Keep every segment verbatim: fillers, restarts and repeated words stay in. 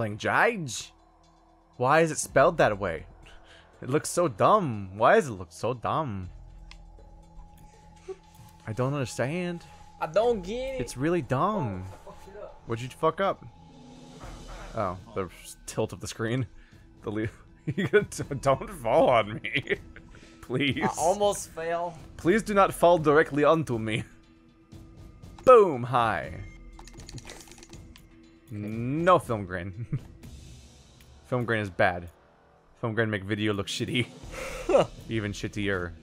playing Jyge. Why is it spelled that way? It looks so dumb. Why does it look so dumb? I don't understand. I don't get it. It's really dumb. Oh, fuck it up. What'd you fuck up? Oh, the tilt of the screen. The le you don't fall on me, please. I almost fell. Please do not fall directly onto me. Boom! Hi. No film grain. Film grain is bad. Film grain make video look shitty. Even shittier.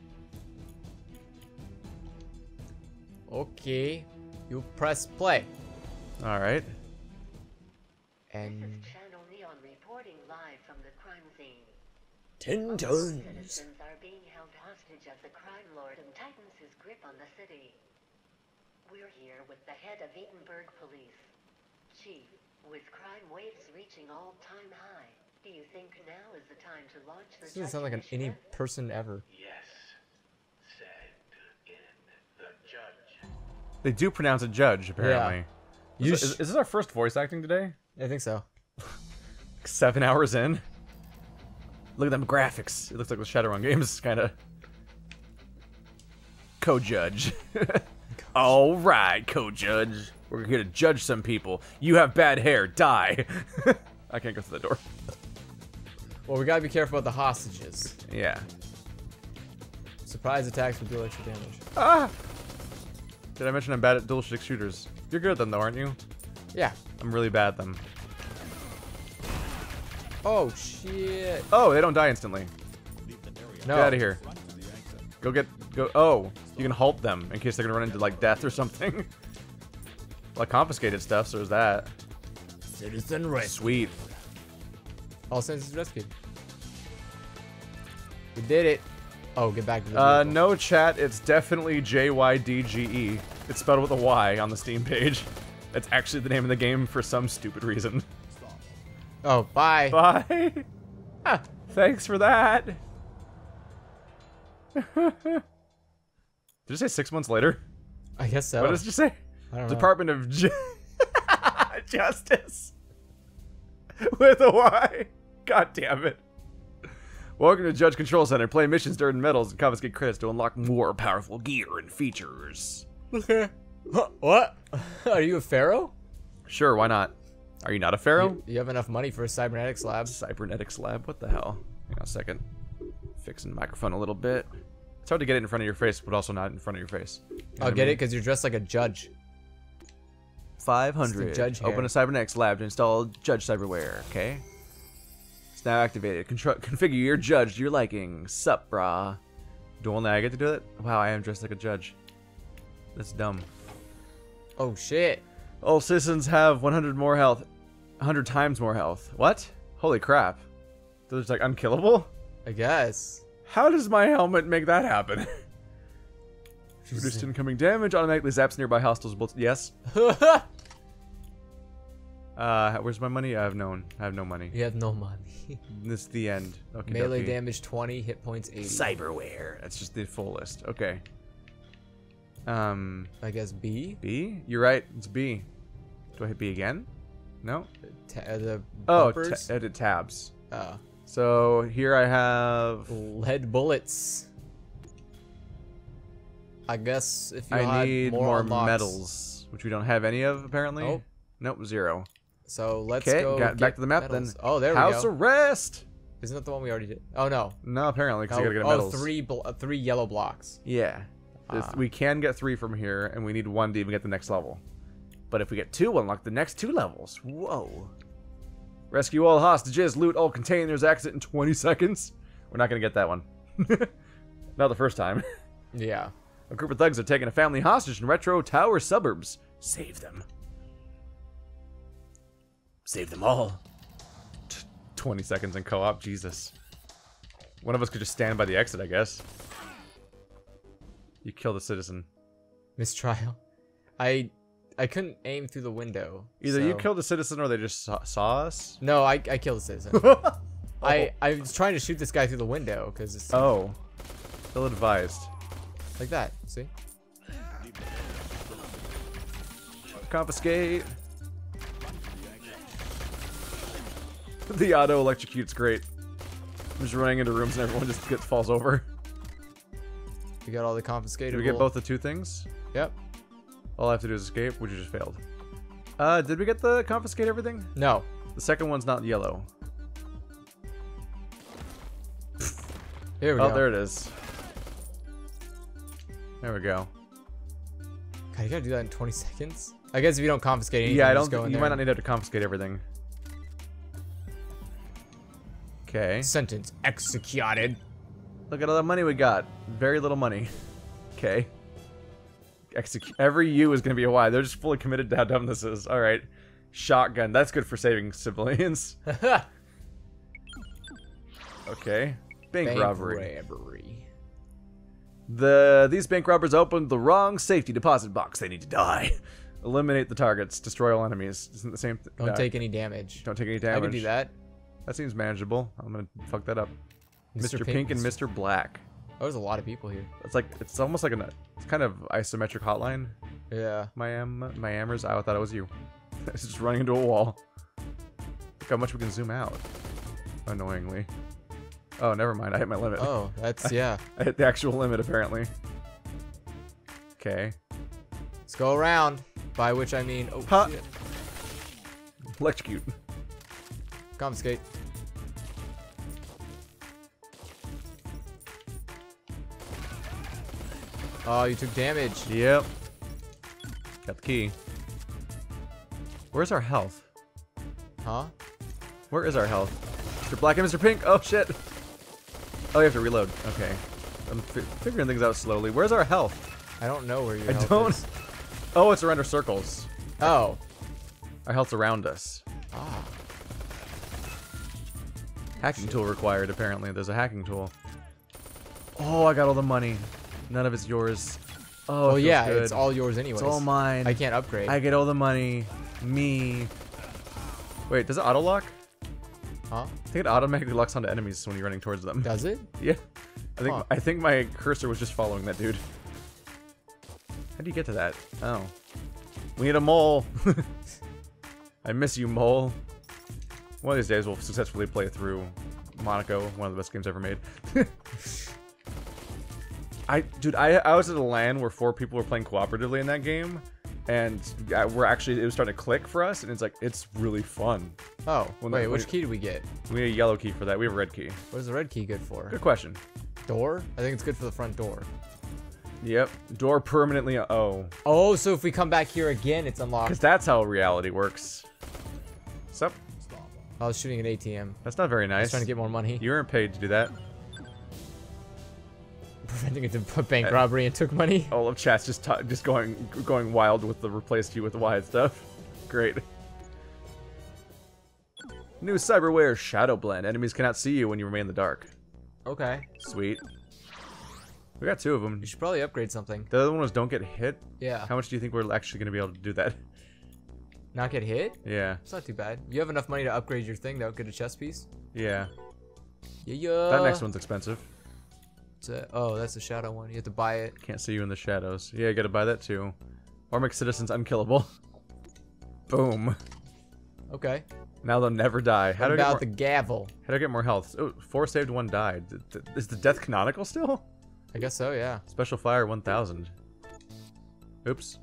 Okay. You press play. Alright. And This is Channel Neon reporting live from the crime scene. ten Citizens tons. are being held hostage as the crime lord tightens his grip on the city. We're here with the head of Edenbyrg police. Chief, with crime waves reaching all-time high, do you think now is the time to launch the This doesn't sound like an any initiative? person ever. Yes, said in the judge. They do pronounce it judge, apparently. You Is, is, sh- is this our first voice acting today? I think so. Seven hours in? Look at them graphics. It looks like the Shadowrun games, kind of. Co-Judge. Alright, Co-Judge. We're here to judge some people. You have bad hair. Die. I can't go through the door. Well, we gotta be careful about the hostages. Yeah. Surprise attacks will do extra damage. Ah! Did I mention I'm bad at dual stick shooters? You're good at them, though, aren't you? Yeah. I'm really bad at them. Oh, shit. Oh, they don't die instantly. No. Get out of here. Go get... Go... Oh, you can halt them in case they're gonna run into, like, death or something. Well, I confiscated stuff, so there's that. Citizen rescue. Sweet. All citizens rescued. We did it. Oh, get back to the Uh, vehicle. no chat, it's definitely J Y D G E. It's spelled with a Y on the Steam page. That's actually the name of the game for some stupid reason. Oh, bye. Bye! Ah, thanks for that! Did it say six months later? I guess so. What does it just say? I don't know. Department of Ju Justice. With a Y. God damn it. Welcome to Judge Control Center. Play missions to earn medals and confiscate credits to unlock more powerful gear and features. Okay. What? Are you a pharaoh? Sure, why not? Are you not a pharaoh? You, you have enough money for a cybernetics lab. Cybernetics lab? What the hell? Hang on a second. Fixing the microphone a little bit. It's hard to get it in front of your face, but also not in front of your face. You know I'll what I get mean? it because you're dressed like a judge. five hundred. It's the judge Open hair. a cybernetics lab to install Judge Cyberware, okay? It's now activated. Contro configure your judge to your liking. Sup, brah. Do only I get to do it? Wow, I am dressed like a judge. That's dumb. Oh, shit. All citizens have one hundred more health. one hundred times more health. What? Holy crap. They're just like unkillable? I guess. How does my helmet make that happen? Reduced incoming damage, automatically zaps nearby hostiles. Bullets. Yes. Uh, where's my money? I have no, I have no money. You have no money. This is the end. Okay. Melee damage twenty, hit points eighty. Cyberware. That's just the full list. Okay. Um, I guess B. B? You're right. It's B. Do I hit B again? No. Ta uh, the Oh, bumpers. ta edit tabs. Oh. So here I have. Lead bullets. I guess if you I had need more, more unlocks. medals, which we don't have any of apparently. Oh. Nope, zero. So let's Okay, go. got back get to the map medals. then. Oh, there House we go. arrest. Isn't that the one we already did? Oh no. No, apparently because Oh, I gotta get oh, medals. three, bl uh, three yellow blocks. Yeah. This- Ah. We can get three from here, and we need one to even get the next level. But if we get two, we'll unlock the next two levels. Whoa. Rescue all hostages, loot all containers, exit in twenty seconds. We're not gonna get that one. Not the first time. Yeah. A group of thugs are taking a family hostage in Retro Tower suburbs. Save them. Save them all. T twenty seconds in co-op, Jesus. One of us could just stand by the exit, I guess. You killed a citizen. Mistrial. I I couldn't aim through the window. Either you so- killed a citizen or they just saw, saw us. No, I I killed a citizen. oh. I I was trying to shoot this guy through the window because it's Oh. Ill advised. like that. See? Confiscate. The auto electrocute's great. I'm just running into rooms and everyone just gets falls over. We got all the confiscated. Did we get both the two things? Yep. All I have to do is escape, which you just failed. Uh, did we get the confiscate everything? No. The second one's not yellow. Here we oh, go. there it is. There we go. God, you gotta do that in twenty seconds? I guess if you don't confiscate anything, Yeah, I you don't just go think in you there. might not need to confiscate everything. Okay. Sentence executed. Look at all the money we got. Very little money. Okay. Execute. Every U is going to be a Y. They're just fully committed to how dumb this is. All right. Shotgun. That's good for saving civilians. Okay. Bank, Bank robbery. robbery. The these bank robbers opened the wrong safety deposit box. They need to die. Eliminate the targets. Destroy all enemies. Isn't the same? Th Don't uh, take any damage. Don't take any damage. I can do that. That seems manageable. I'm gonna fuck that up. Mister Mister Pink Pink and is- Mister Black. Oh, there's a lot of people here. It's like it's almost like an it's kind of isometric hotline. Yeah. Miam, Miamers. I thought it was you. It's just running into a wall. Look how much we can zoom out. Annoyingly. Oh, never mind. I hit my limit. Oh, that's yeah. I hit the actual limit apparently. Okay. Let's go around. By which I mean, oh Ha. shit. Electrocute. Confiscate. Oh, you took damage. Yep. Got the key. Where's our health? Huh? Where is our health? Mister Black and Mister Pink. Oh shit. Oh, you have to reload. Okay. I'm fi figuring things out slowly. Where's our health? I don't know where your I health don't. is. Oh, it's around our circles. Oh. Our health's around us. Ah. Hacking tool required, apparently. There's a hacking tool. Oh, I got all the money. None of it's yours. Oh, it Oh feels yeah, good. it's all yours anyways. It's all mine. I can't upgrade. I get all the money. Me. Wait, does it auto lock? Huh? I think it automatically locks onto enemies when you're running towards them. Does it? Yeah. I think Huh. I think my cursor was just following that dude. How do you get to that? Oh. We need a mole. I miss you, mole. One of these days we'll successfully play through Monaco, one of the best games ever made. I, dude, I, I was at a LAN where four people were playing cooperatively in that game, and uh, we're actually, it was starting to click for us, and it's like, it's really fun. Oh, When wait, the- which when- key did we get? We need a yellow key for that. We have a red key. What is the red key good for? Good question. Door? I think it's good for the front door. Yep. Door permanently, oh. Oh, so if we come back here again, it's unlocked. Because that's how reality works. Sup? I was shooting an A T M. That's not very I was nice. trying to get more money. You weren't paid to do that. Preventing it to bank Uh, robbery and took money. All of chat's just t just going going wild with the replaced you with the wide stuff. Great. New cyberware Shadow Blend. Enemies cannot see you when you remain in the dark. Okay. Sweet. We got two of them. You should probably upgrade something. The other one was don't get hit. Yeah. How much do you think we're actually going to be able to do that? Not get hit? Yeah. It's not too bad. You have enough money to upgrade your thing, though. Get a chest piece. Yeah. Yeah, yeah. That next one's expensive. It's a, oh, that's the shadow one. You have to buy it. Can't see you in the shadows. Yeah, you gotta buy that too. Or make citizens unkillable. Boom. Okay. Now they'll never die. How What do I get about more, the gavel? how do I get more health? Oh, four saved, one died. Th- th- Is the death canonical still? I guess so, yeah. Special fire one thousand. Oops.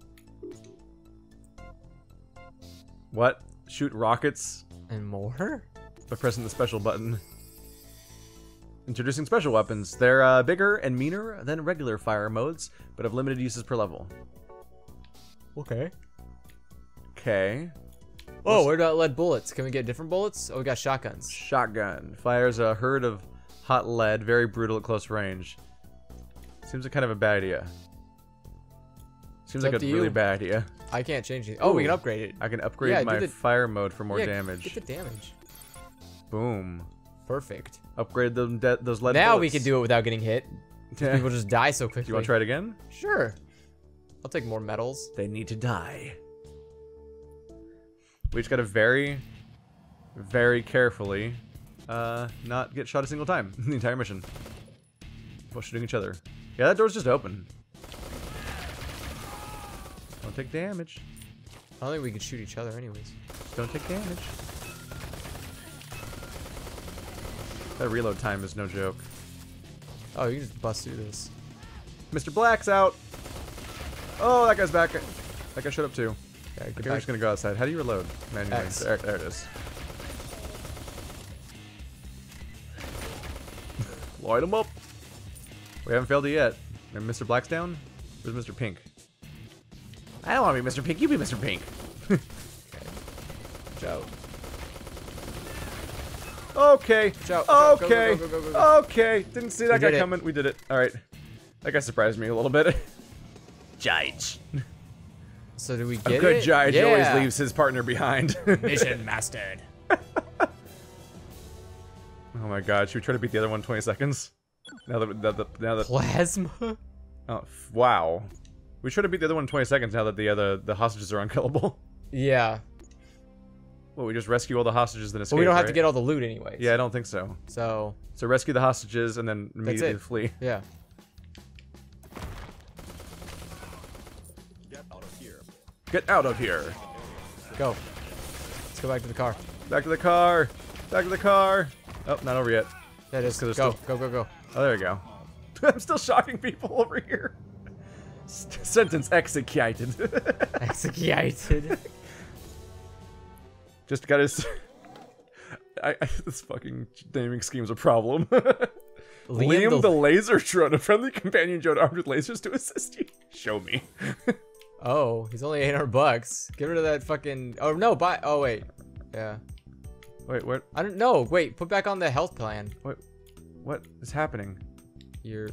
What? Shoot rockets And more? by pressing the special button. Introducing special weapons. They're uh, bigger and meaner than regular fire modes, but have limited uses per level. Okay. Okay. Oh, where about lead bullets? Can we get different bullets? Oh, we got shotguns. Shotgun. Fires a herd of hot lead, very brutal at close range. Seems like kind of a bad idea. Seems It's like up a to really you. bad idea. I can't change it. Oh, we Ooh. can upgrade it. I can upgrade Yeah, do my the- fire mode for more Yeah, damage. Get the damage. Boom. Perfect. Upgrade them de those lead Now bullets. we can do it without getting hit. Yeah. People just die so quickly. Do you want to try it again? Sure. I'll take more medals. They need to die. We just gotta very, very carefully uh, not get shot a single time the entire mission. While shooting each other. Yeah, that door's just open. Don't take damage. I don't think we can shoot each other anyways. Don't take damage. That reload time is no joke. Oh, you can just bust through this. Mister Black's out. Oh, that guy's back. That guy showed up too. Yeah, get Okay, we're back. just gonna go outside. How do you reload? Manually. X. There, there it is. Light him up. We haven't failed it yet. And Mister Black's down? Where's Mister Pink? I don't want to be Mister Pink. You be Mister Pink. Joe. Okay. Joe, Joe, Okay. go, go, go, go, go, go. Okay. Didn't see that We guy did it. coming. We did it. All right. That guy surprised me a little bit. Judge. So do we A get good it? judge Yeah. always leaves his partner behind. Mission mastered. Oh my god. Should we try to beat the other one in twenty seconds? Now that, that, that now that Plasma. oh f- wow. We try to beat the other one in twenty seconds now that the other the hostages are unkillable. Yeah. Well, we just rescue all the hostages then escape. But we don't have right? to get all the loot anyways. Yeah, I don't think so. So So rescue the hostages and then immediately it. flee. yeah. Get out of here. Go. Let's go back to the car. Back to the car. Back to the car. Oh, not over yet. That is. Go. there's Go. still- Go. Go. Oh, there we go. I'm still shocking people over here. S- Sentence executed. Executed. Just got his. I, I, this fucking naming scheme's a problem. Liam Liam the, the- laser drone, a friendly companion drone armed with lasers to assist you. Show me. Oh, he's only eight hundred bucks. Get rid of that fucking. Oh no, buy. Oh wait. Yeah. Wait, what? I don't know. Wait, put back on the health plan. What? What is happening? You're.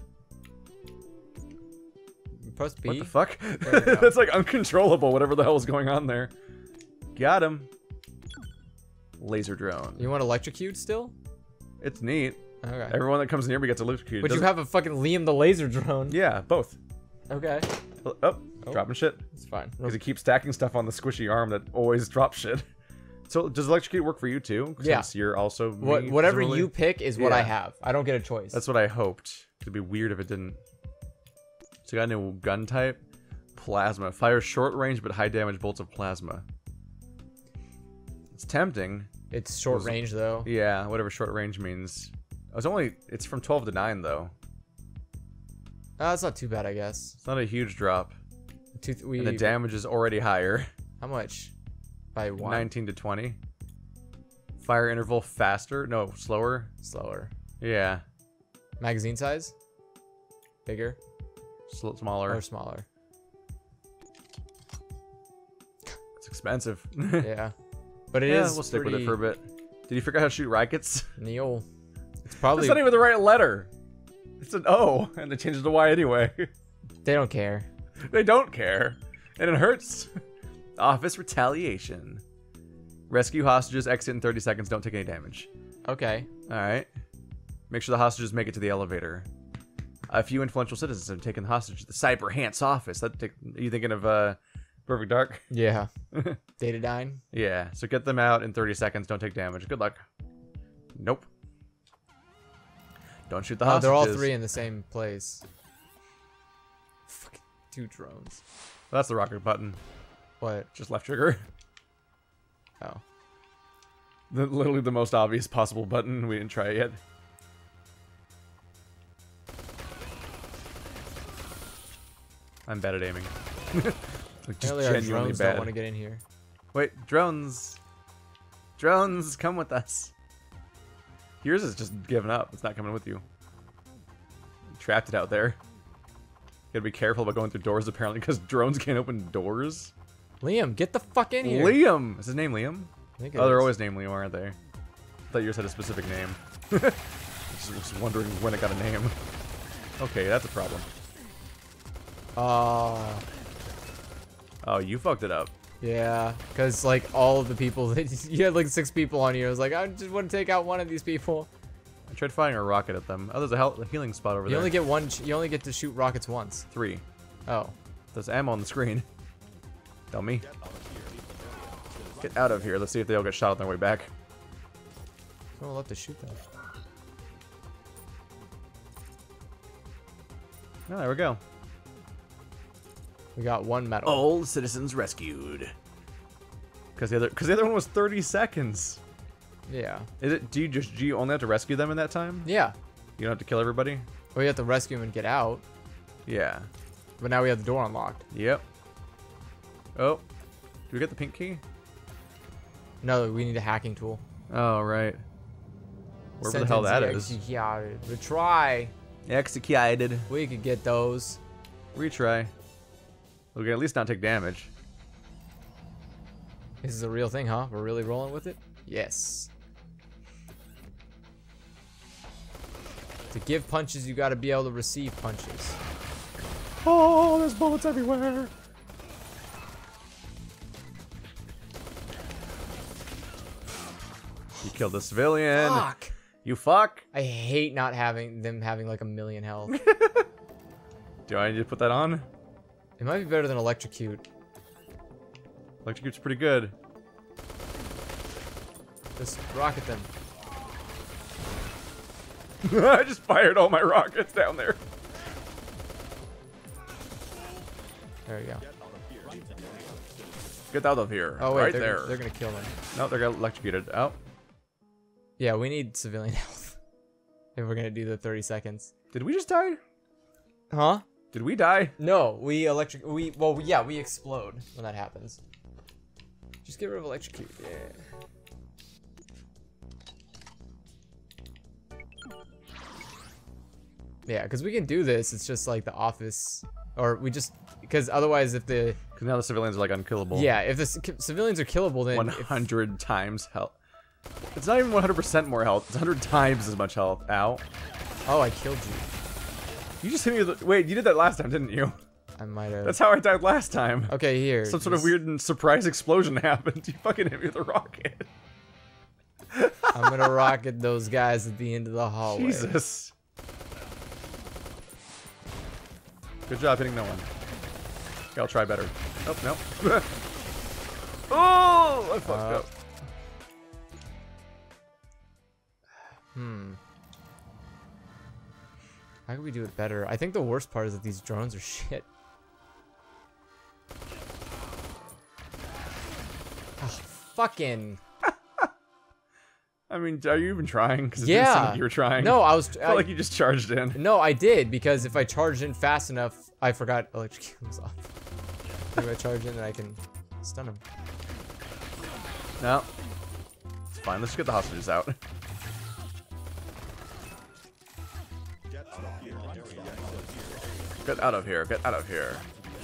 Press B. What the fuck? we go. That's like uncontrollable. Whatever the hell is going on there. Got him. Laser drone. You want electrocute still? It's neat. Okay. Everyone that comes near me gets electrocuted. But you Doesn't- have a fucking Liam the laser drone. Yeah, both. Okay. Oh, oh, Oh. dropping shit. It's fine. Because he keeps stacking stuff on the squishy arm that always drops shit. So does electrocute work for you too? Yeah. Since you're also me, What, whatever presumably? you pick is what I Yeah. have. I don't get a choice. That's what I hoped. It'd be weird if it didn't. So I got a new gun type. Plasma. Fires short range but high damage bolts of plasma. It's tempting. It's short Was- range though. Yeah, whatever short range means. I was only. It's from twelve to nine though. Oh, that's not too bad, I guess. It's not a huge drop. Two, th- we, And the damage is already higher. How much? By one. nineteen to twenty. Fire interval faster. No, slower. Slower. Yeah. Magazine size? Bigger Sl- smaller. or smaller? It's expensive. Yeah. But it is. yeah, we'll stick with it pretty for a bit. Did you forget how to shoot rockets? Neil. It's probably. That's not even the right letter. It's an O, and they changed it to Y anyway. They don't care. They don't care. And it hurts. Office retaliation. Rescue hostages, exit in thirty seconds, don't take any damage. Okay. Alright. Make sure the hostages make it to the elevator. A few influential citizens have taken hostage to the Cyber Hant's office. That take, are you thinking of uh, Perfect Dark? Yeah. Datadyne. Yeah, so get them out in thirty seconds, don't take damage. Good luck. Nope. Don't shoot the Oh, hostages. they're all three in the same place. Fucking two drones. That's the rocket button. What? Just left trigger. Oh. The, literally the most obvious possible button. We didn't try it yet. I'm bad at aiming. Like, just Apparently our genuinely drones don't bad. want to get in here. Wait, drones. Drones, come with us. Yours is just giving up. It's not coming with you. You trapped it out there. Gotta be careful about going through doors apparently because drones can't open doors. Liam, get the fuck in here. Liam! Is his name Liam? I think it Oh, they're is. always named Liam, aren't they? I thought yours had a specific name. I just was wondering when it got a name. Okay, that's a problem. Oh. Oh, you fucked it up. Yeah, because like all of the people, you had like six people on you. I was like, I just want to take out one of these people. I tried firing a rocket at them. Oh, there's a, hel a healing spot over You there. only get one. You only get to shoot rockets once. Three. Oh. There's ammo on the screen. Dummy. Get out of here. Let's see if they all get shot on their way back. Someone left to shoot them. Oh, there we go. We got one medal. All citizens rescued. Because the other, because the other one was thirty seconds. Yeah. Is it? Do you just do you only have to rescue them in that time? Yeah. You don't have to kill everybody. Well, you have to rescue him and get out. Yeah. But now we have the door unlocked. Yep. Oh, do we get the pink key? No, we need a hacking tool. Oh right. Wherever the hell that is. Executed. Retry. Executed. We could get those. Retry. We can at least not take damage. This is a real thing, huh? We're really rolling with it? Yes. To give punches, you gotta be able to receive punches. Oh, there's bullets everywhere. You killed a civilian. Fuck. You fuck. I hate not having them having like a million health. Do I need to put that on? It might be better than electrocute. Electrocute's pretty good. Just rocket them. I just fired all my rockets down there. There you go. Get out of here. Oh wait, right they're, there. Gonna, they're gonna kill them. No, they're gonna electrocuted. Oh. Yeah, we need civilian health if we're gonna do the thirty seconds. Did we just die? Huh? Did we die? No, we electric. We well, yeah, we explode when that happens. Just get rid of electrocute. Yeah. Yeah, because we can do this. It's just like the office, or we just because otherwise, if the Because now the civilians are like unkillable. yeah, if the c civilians are killable, then one hundred times health. It's not even one hundred percent more health. It's one hundred times as much health. Ow. If, oh, I killed you. You just hit me with. Wait, you did that last time, didn't you? I might have. That's how I died last time. Okay, here. Some sort of just- weird and surprise explosion happened. You fucking hit me with a rocket. I'm gonna rocket those guys at the end of the hallway. Jesus. Good job hitting no one. Okay, I'll try better. Oh, no. Oh, I fucked Uh, up. Hmm. How can we do it better? I think the worst part is that these drones are shit. Oh, fucking. I mean, are you even trying? Because it Yeah. didn't seem like you were trying. No, I was. I felt I, like you just charged in. no, I did because if I charged in fast enough, I forgot electrocute was off. If I charge in, then I can stun him. No. It's fine. Let's just get the hostages out. Get out of here. Get out of here.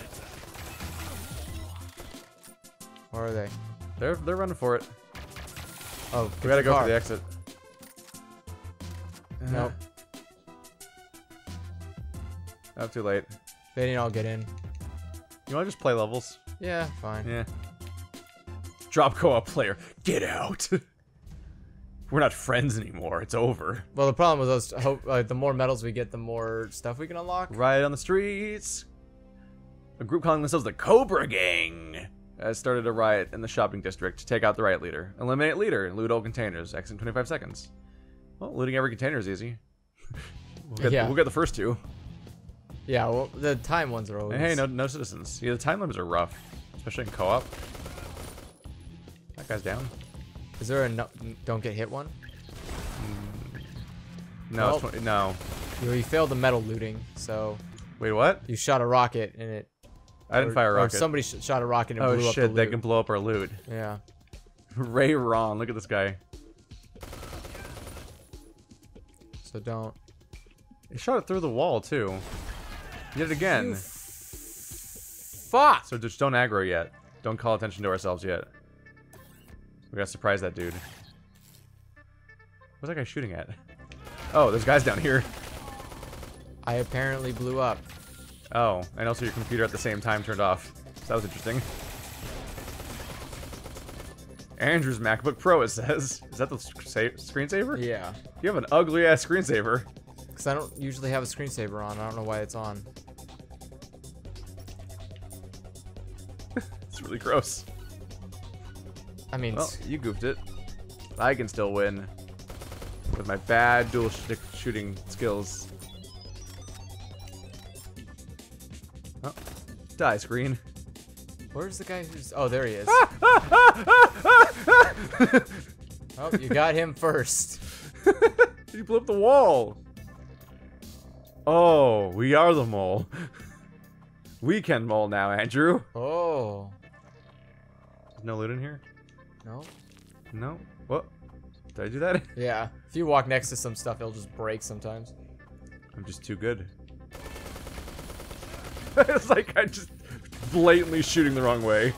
Where are they? They're they're running for it. Oh, We gotta go car. for the exit. Nope. Oh, too late. They didn't all get in. You wanna just play levels? Yeah, fine. Yeah. Drop co-op player. Get out. We're not friends anymore. It's over. Well, the problem with those, hope, uh, the more medals we get, the more stuff we can unlock. Riot on the streets. A group calling themselves the Cobra Gang has started a riot in the shopping district. Take out the riot leader. Eliminate leader and loot all containers. Exit in twenty-five seconds. Well, looting every container is easy. we'll, get, Yeah. we'll get the first two. Yeah, well, the time ones are always. And hey, no, no citizens. Yeah, the time limits are rough, especially in co-op. That guy's down. Is there a no, don't get hit one? No, Well- it's twenty, no. You, you failed the metal looting, so Wait, what? you shot a rocket and it. I didn't or, fire a or rocket. somebody sh shot a rocket and Oh blew up the shit, loot. they can blow up our loot. Yeah. Ray Ron, look at this guy. So don't. He shot it through the wall too. He did it again. You fuck. So just don't aggro yet. Don't call attention to ourselves yet. We gotta surprise that dude. What's that guy shooting at? Oh, there's guys down here. I apparently blew up. Oh, and also your computer at the same time turned off. So that was interesting. Andrew's MacBook Pro, it says. Is that the sc screensaver? Yeah. You have an ugly ass screensaver. Because I don't usually have a screensaver on. I don't know why it's on. It's really gross. I mean, Well, you goofed it. I can still win. With my bad dual stick shooting skills. Oh. Die, screen. where's the guy who's? Oh, there he is. Oh, you got him first. You blew up the wall. Oh, we are the mole. We can mole now, Andrew. Oh. No loot in here? No. No? What? Did I do that? Yeah. If you walk next to some stuff, it'll just break sometimes. I'm just too good. It's like I'm just blatantly shooting the wrong way.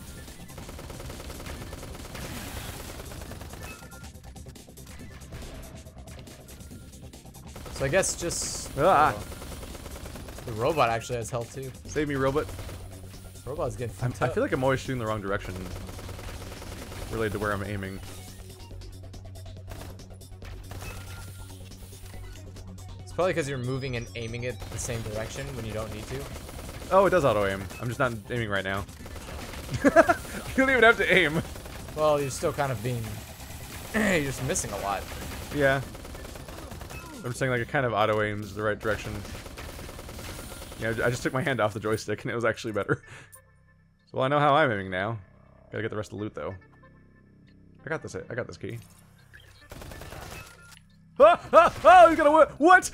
So I guess just... Ah. Uh, the robot actually has health too. Save me, robot. Robot's getting I'm, fucked I up. feel like I'm always shooting the wrong direction related to where I'm aiming. It's probably because you're moving and aiming it the same direction when you don't need to. Oh, it does auto aim. I'm just not aiming right now. You don't even have to aim. Well, you're still kind of being... you're just missing a lot. Yeah. I'm saying like it kind of auto aims the right direction. Yeah, I just took my hand off the joystick and it was actually better. So well, I know how I'm aiming now. Gotta get the rest of the loot though. I got this. I got this key. Ah, ah, oh, he's gonna what? What?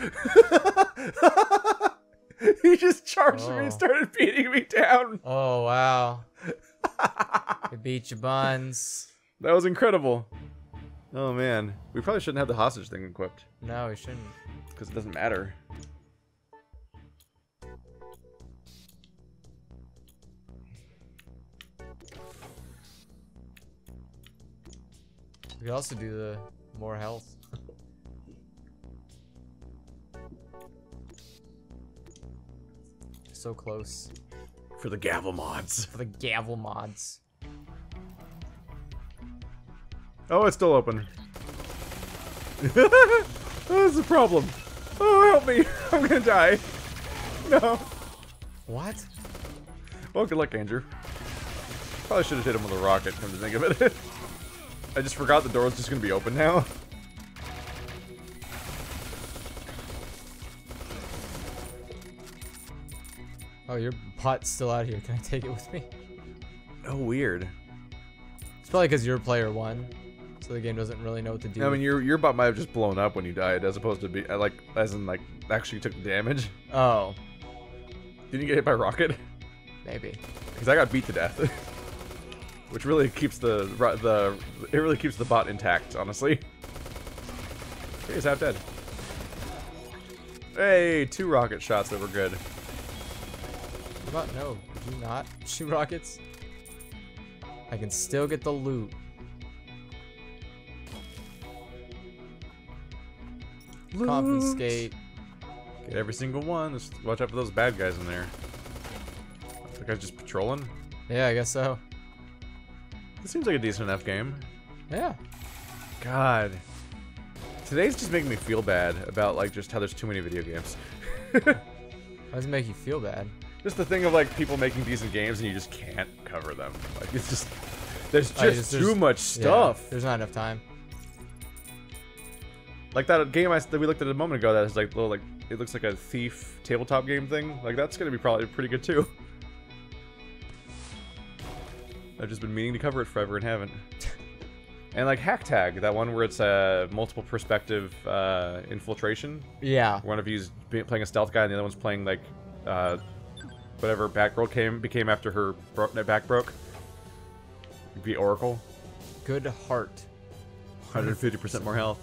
He just charged Oh. me and started beating me down. Oh, wow. You beat your buns. That was incredible. Oh man, we probably shouldn't have the hostage thing equipped No, we shouldn't. because it doesn't matter. We could also do the more health. So close. For the Gavel mods. For the Gavel mods. Oh, it's still open. That's the problem. Oh, help me. I'm gonna die. No. What? Well, good luck, Andrew. Probably should have hit him with a rocket, come to think of it. I just forgot the door was just gonna be open now. Oh, your pot's still out here. Can I take it with me? Oh, weird. It's probably because you're player one, so the game doesn't really know what to do. I mean, your your bot might have just blown up when you died, as opposed to be uh, like, as in like, actually took the damage. Oh, Didn't you get hit by a rocket? maybe. Because I got beat to death, which really keeps the the it really keeps the bot intact, honestly. He's half dead. Hey, two rocket shots that were good. What about no? Did you not shoot rockets? I can still get the loot. Loot. Confiscate. Get every single one. Just watch out for those bad guys in there. The guy's just patrolling. Yeah, I guess so. This seems like a decent enough game. Yeah. God. Today's just making me feel bad about like just how there's too many video games. How does it make you feel bad? Just the thing of like people making decent games and you just can't cover them. Like it's just there's just Oh, just- too there's- much Yeah, stuff. there's not enough time. Like that game I, that we looked at a moment ago that is like little like it looks like a thief tabletop game thing. Like that's gonna be probably pretty good too. I've just been meaning to cover it forever and haven't. And like Hack Tag, that one where it's a uh, multiple perspective uh, infiltration. Yeah. One of you's be- playing a stealth guy, and the other one's playing like uh, whatever Batgirl came became after her bro back broke. Be Oracle. Good heart. one hundred fifty percent more health.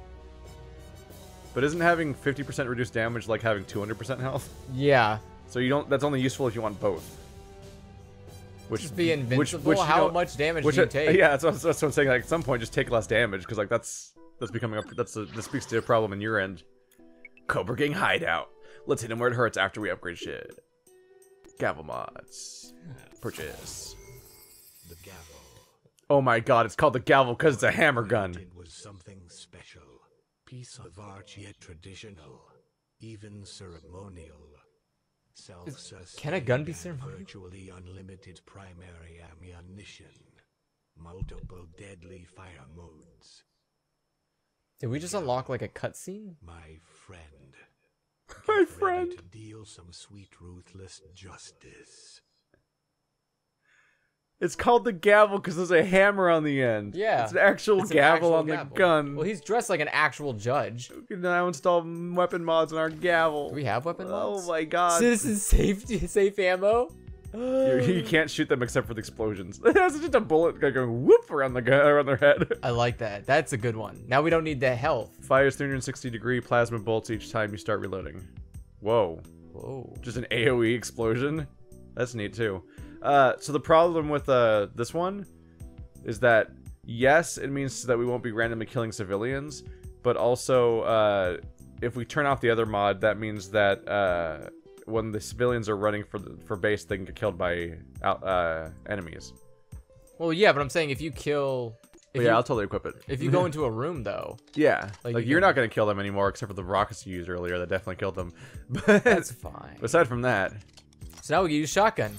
But isn't having fifty percent reduced damage like having two hundred percent health? Yeah. So you don't. That's only useful if you want both. Which Just be invincible. you How know- much damage which do you I- take? Yeah, that's what, that's what I'm saying. Like at some point, just take less damage because like that's that's becoming a that's a, that speaks to a problem in your end. Cobra Gang hideout. Let's hit him where it hurts after we upgrade shit. Gavel mods. Purchase. The gavel. Oh my god, it's called the Gavel because it's a hammer gun. It was something special. Piece of art yet traditional. Even ceremonial. Self-sustained. Can a gun be and ceremonial? Virtually unlimited primary ammunition. Multiple deadly fire modes. Did we just unlock like a cutscene? My friend. My Get ready friend. to deal some sweet ruthless justice. It's called the Gavel because there's a hammer on the end. Yeah. It's an actual It's an gavel actual on gavel. the gun. Well, he's dressed like an actual judge. We can now install weapon mods on our Gavel. Do we have weapon mods? Oh my god. Citizen safety, safe ammo? You, you can't shoot them except for the explosions. It's just a bullet going whoop around the gun, around their head. I like that. That's a good one. Now we don't need the health. Fires three hundred sixty degree plasma bolts each time you start reloading. Whoa. Whoa. Just an AoE explosion? That's neat too. Uh, so the problem with uh, this one is that, yes, it means that we won't be randomly killing civilians, but also uh, if we turn off the other mod, that means that uh, when the civilians are running for the, for base, they can get killed by out, uh, enemies. Well, yeah, but I'm saying if you kill... If But yeah, you, I'll totally equip it. If you go into a room, though... Yeah, Like, like, you you're can- not going to kill them anymore, except for the rockets you used earlier. That definitely killed them. But That's fine. aside from that, So now we can use shotgun.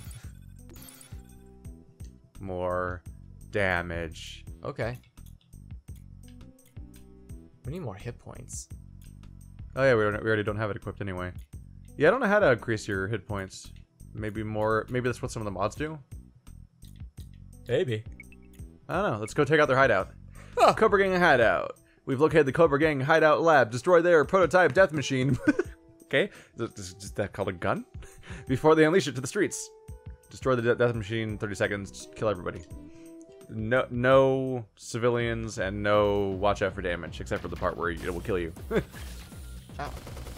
more damage. Okay. We need more hit points. Oh yeah, we, don't, we already don't have it equipped anyway. Yeah, I don't know how to increase your hit points. Maybe more. Maybe that's what some of the mods do. Maybe. I don't know. Let's go take out their hideout. Huh. Cobra Gang hideout. We've located the Cobra Gang hideout lab. Destroy their prototype death machine. Okay, is, is, is that called a gun? Before they unleash it to the streets. Destroy the de death machine. thirty seconds. Just kill everybody. No, no civilians and no watch out for damage, except for the part where it will kill you. Ow.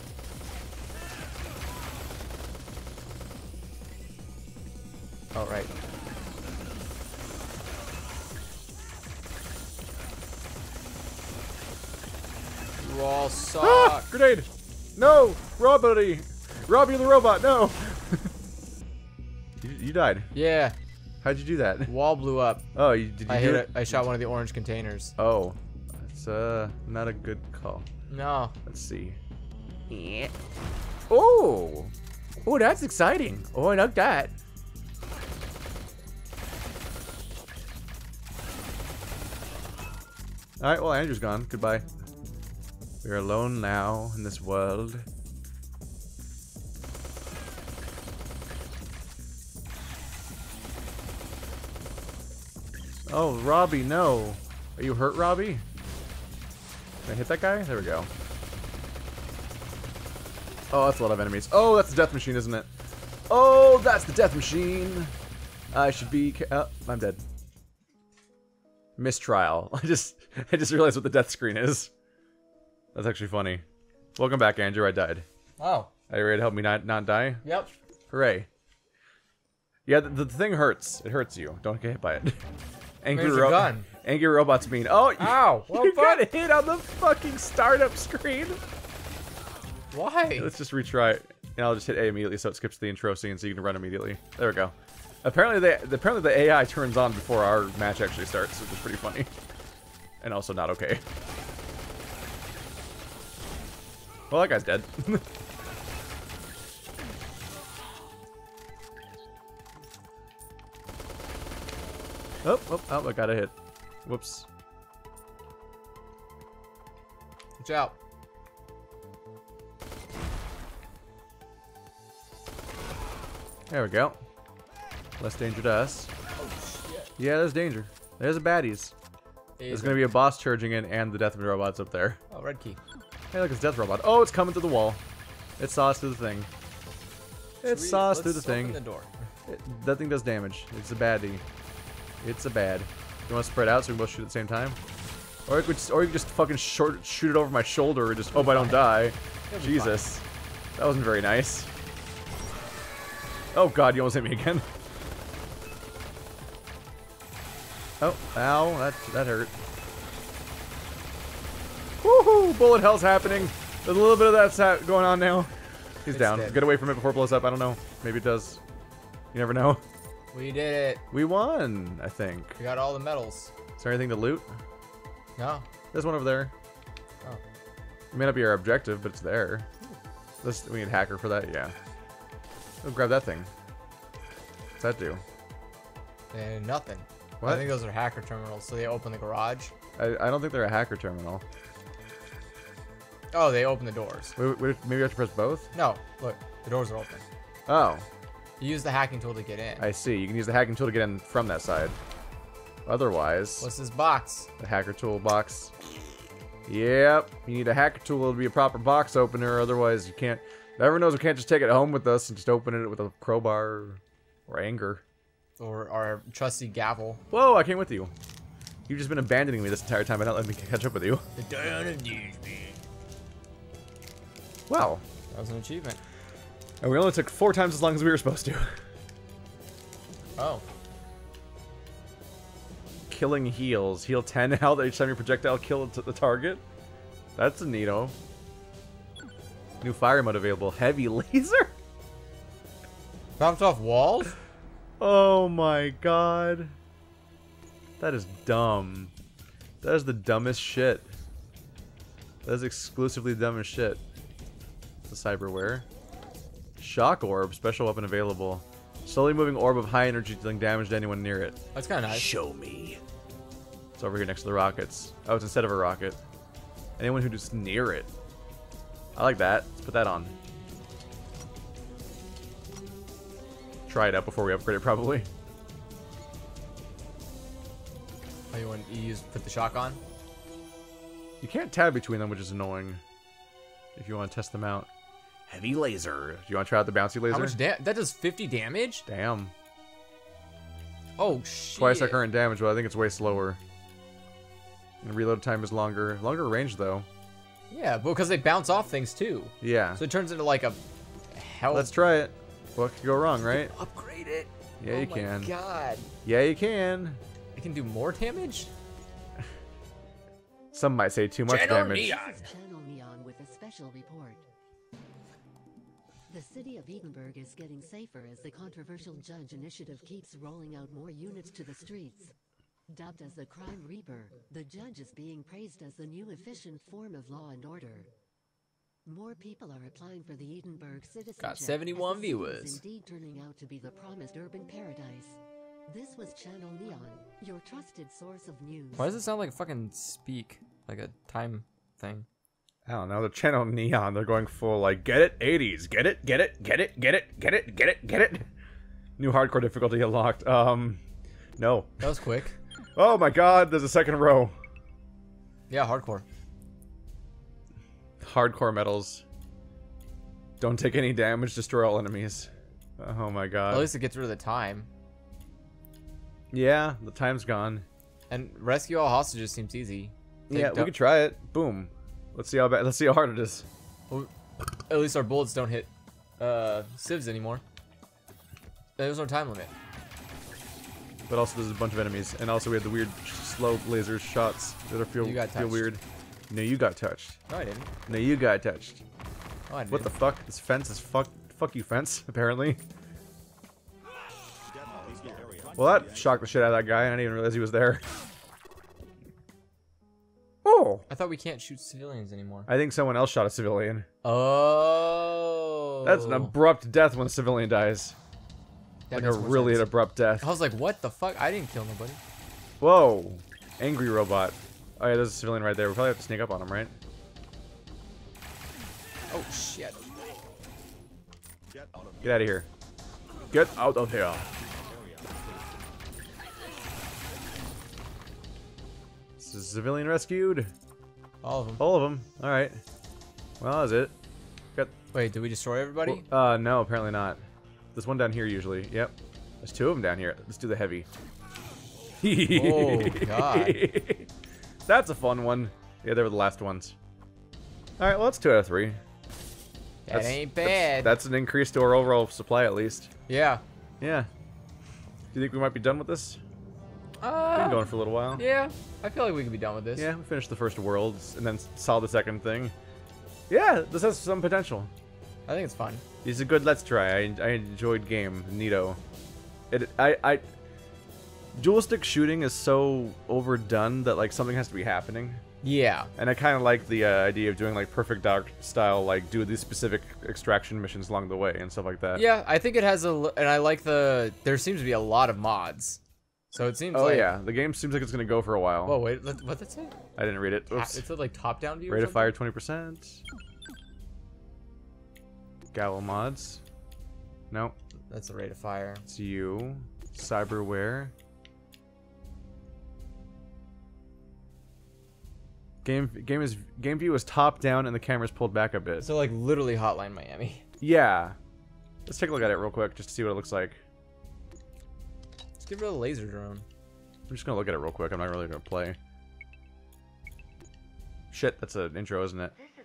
All right. You all suck. Ah! Grenade! No! Robbery! Rob, you're the robot! No! you, you died. Yeah, How'd you do that? wall blew up. Oh, you, did you I do hit it? it. I shot one of the orange containers. Oh, that's uh not a good call. No. Let's see. Yeah. Oh! Oh, that's exciting. Oh, I like that. Alright, well, Andrew's gone. Goodbye. We're alone now in this world. Oh, Robbie, no. Are you hurt, Robbie? Can I hit that guy? There we go. Oh, that's a lot of enemies. Oh, that's the death machine, isn't it? Oh, that's the death machine. I should be... Ca oh, I'm dead. Mistrial. I just I just realized what the death screen is. That's actually funny. Welcome back, Andrew. I died. Oh. Are you ready to help me not, not die? Yep. Hooray. Yeah, the, the thing hurts. It hurts you. Don't get hit by it. Angry, Where's your ro gun? Angry robots mean. Oh, you, Ow. Well, you got fuck. hit on the fucking startup screen. Why? Let's just retry it. And I'll just hit A immediately so it skips the intro scene so you can run immediately. There we go. Apparently, they, apparently the A I turns on before our match actually starts, which is pretty funny. And also not okay. Well, that guy's dead. Oh, oh, oh, I got a hit. Whoops. Watch out. There we go. Less danger to us. Oh, shit. Yeah, there's danger. There's a baddies. There's gonna be a boss charging in and the death robots up there. Oh, red key. Hey, look, it's death robot. Oh, it's coming through the wall. It saw us through the thing. It Should we- saw us through the let's thing. open the door. It, that thing does damage. It's a baddie. It's a bad. You want to spread out so we both shoot at the same time? Or you could, just, or you could just fucking short shoot it over my shoulder and just hope I don't die. It'll be Jesus, that wasn't very nice. Oh God, you almost hit me again. Oh, ow, that that hurt. Woohoo! Bullet hell's happening. There's a little bit of that sa- going on now. He's It's down. dead. Get away from it before it blows up. I don't know. Maybe it does. You never know. We did it. We won, I think. We got all the medals. Is there anything to loot? No. There's one over there. Oh. It may not be our objective, but it's there. Let's, we need hacker for that, yeah. Oh, grab that thing. What's that do? And nothing. What? I think those are hacker terminals, so they open the garage. I, I don't think they're a hacker terminal. Oh, they open the doors. Wait, wait, maybe I have to press both? No, look, the doors are open. Oh. You use the hacking tool to get in. I see. You can use the hacking tool to get in from that side. Otherwise, What's this box? the hacker tool box. Yep. You need a hacker tool to be a proper box opener. Otherwise, you can't. Everyone knows we can't just take it home with us and just open it with a crowbar or, or anger. Or our trusty gavel. Whoa! I came with you. You've just been abandoning me this entire time by not letting me catch up with you. The dawn of Newsby. Wow. That was an achievement. And we only took four times as long as we were supposed to. Oh. Killing heals. Heal ten health each time your projectile kills the target. That's a neato. New fire mode available. Heavy laser? Bounced off walls? Oh my god. That is dumb. That is the dumbest shit. That is exclusively the dumbest shit. The cyberware. Shock orb. Special weapon available. Slowly moving orb of high energy dealing damage to anyone near it. That's kind of nice. Show me. It's over here next to the rockets. Oh, it's instead of a rocket. Anyone who just near it. I like that. Let's put that on. Try it out before we upgrade it, probably. Oh, you want you use put the shock on? You can't tab between them, which is annoying. If you want to test them out. Heavy laser. Do you want to try out the bouncy laser? How much da that does fifty damage? Damn. Oh shit. Twice our current damage, but I think it's way slower. And reload time is longer. Longer range, though. Yeah, because they bounce off things too. Yeah. So it turns into like a hell. Let's try it. What could go wrong, right? Upgrade it. Yeah, oh you my can. God. Yeah, you can. It can do more damage? Some might say too much Channel damage. Neon. This is Channel Neon with a special report. The city of Edenbyrg is getting safer as the controversial judge initiative keeps rolling out more units to the streets. Dubbed as the Crime Reaper, the judge is being praised as the new efficient form of law and order. More people are applying for the Edenbyrg citizenship. Got seventy-one as the city viewers. is indeed turning out to be the promised urban paradise. This was Channel Neon, your trusted source of news. Why does it sound like a fucking speak? Like a time thing? I don't know. They're Channel Neon. They're going full, like, get it? eighties. Get it? Get it? Get it? Get it? Get it? Get it? Get it? New hardcore difficulty unlocked. Um, no. That was quick. Oh my god, there's a second row. Yeah, hardcore. Hardcore metals. Don't take any damage, destroy all enemies. Oh my god. Well, at least it gets rid of the time. Yeah, the time's gone. And rescue all hostages seems easy. Take Yeah, we du- could try it. Boom. Let's see how bad. Let's see how hard it is. Well, at least our bullets don't hit uh, civs anymore. There's no time limit. But also, there's a bunch of enemies, and also we have the weird slow laser shots that are feel You got feel touched. weird. No, you got touched. No, I didn't. No, you got touched. Oh, I didn't. What the fuck? This fence is fuck. Fuck you, fence. Apparently. Well, that shocked the shit out of that guy, and I didn't even realize he was there. Oh! I thought we can't shoot civilians anymore. I think someone else shot a civilian. Oh. That's an abrupt death when a civilian dies. That Like a makes more really sense. abrupt death. I was like, what the fuck? I didn't kill nobody. Whoa! Angry robot. Oh yeah, there's a civilian right there. We probably have to sneak up on him, right? Oh shit. Get out of here. Get out of here. This is civilian rescued. All of them. All of them. Alright. Well, that was it. Got. Wait, did we destroy everybody? Uh, no, apparently not. There's one down here usually. Yep. There's two of them down here. Let's do the heavy. Oh, God. That's a fun one. Yeah, they were the last ones. Alright, well, that's two out of three. That That's- ain't That's, bad. that's an increase to our overall supply, at least. yeah. Yeah. Do you think we might be done with this? We've Uh, been going for a little while. yeah. I feel like we could be done with this. Yeah, we finished the first worlds and then saw the second thing. Yeah, this has some potential. I think it's fun. It's a good let's try. I, I enjoyed game. Neato. It I I dual stick shooting is so overdone that like something has to be happening. Yeah. And I kind of like the uh, idea of doing like perfect dark style, like do these specific extraction missions along the way and stuff like that. Yeah, I think it has a, l- and I like the, there seems to be a lot of mods. So it seems Oh like. yeah, the game seems like it's gonna go for a while. Whoa, wait, let- what did it say? I didn't read it. Ta- Oops. It said like top down view or Rate of something? fire twenty percent. Gavel mods. No. That's the rate of fire. It's you. Cyberware. Game game is game view is top down and the camera's pulled back a bit. So like literally Hotline Miami. Yeah. Let's take a look at it real quick just to see what it looks like. Let's give it a laser drone. I'm just gonna look at it real quick. I'm not really gonna play. Shit, that's an intro, isn't it? This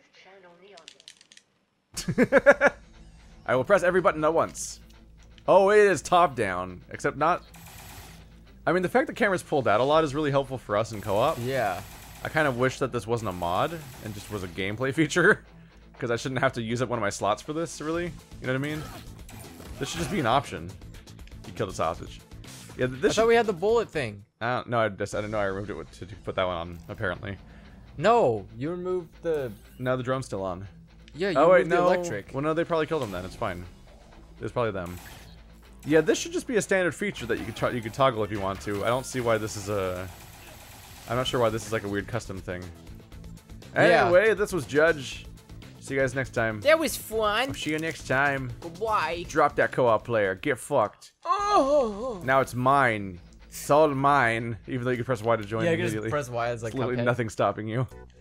is Channel Neon. I will press every button at once. Oh, it is top down, except not. I mean, the fact the camera's pulled out a lot is really helpful for us in co-op. Yeah. I kind of wish that this wasn't a mod and just was a gameplay feature, because I shouldn't have to use up one of my slots for this, really. You know what I mean? This should just be an option. You killed a sausage. Yeah, this I should... thought we had the bullet thing. I don't, no, I just I didn't know I removed it to, to put that one on. Apparently. No, you removed the. Now the drone's still on. Yeah, you Oh wait, removed the no. electric. Well, no, they probably killed him then. It's fine. It's probably them. Yeah, this should just be a standard feature that you could try, you could toggle if you want to. I don't see why this is a. I'm not sure why this is like a weird custom thing. Yeah. Anyway, this was Judge. See you guys next time. That was fun. See you next time. Why? Drop that co-op player. Get fucked. Oh. Now it's mine. It's all mine. Even though you can press Y to join Yeah, you can immediately. just press Y as like There's literally Cuphead. nothing stopping you.